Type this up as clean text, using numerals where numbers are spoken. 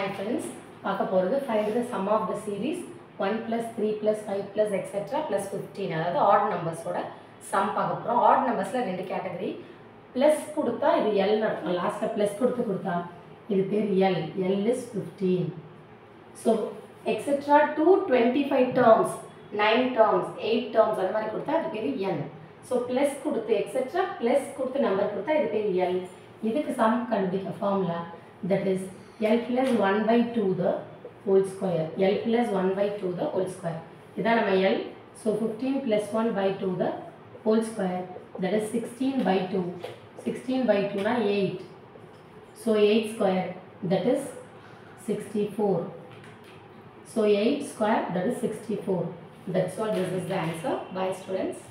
Hi friends, பார்க்க போகிறது find the sum of the series 1 plus 3 plus 5 plus etc plus 15 அதாவது odd numbers ஓட sum பார்க்க போகிறோம். odd numbersல ரெண்டு கேட்டகரி, plus கொடுத்தா இது L நடக்கும், லாஸ்ட்டில் plus கொடுத்தா இது பேர் L, L is 15. So etc to 25 terms, 9 terms, 8 terms அந்த மாதிரி கொடுத்தா அது பேர் N. So plus கொடுத்து etc plus கொடுத்து நம்பர் கொடுத்தா இது பேர் L. இதுக்கு sum கண்டுபிடிக்க formula that is L plus 1 by 2 the whole square. L plus 1 by 2 the whole square. இதான் நம்ம L. So 15 plus 1 by 2 the whole square. That is 16 by 2. 16 by 2 na 8. So 8 square that is 64. So 8 square that is 64. That's all. This is the answer. Bye students.